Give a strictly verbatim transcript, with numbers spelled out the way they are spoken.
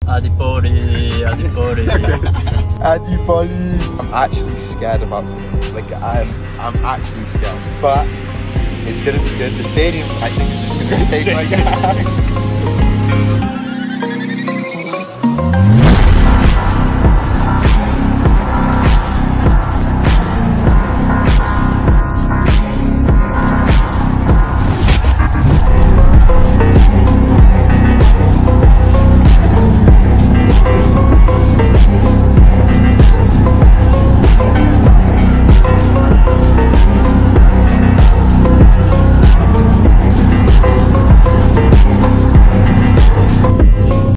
Adipoli, Adipoli. Adipoli. I'm actually scared about it. Like I'm, I'm actually scared. But it's gonna be good. The stadium, I think, is just gonna take like.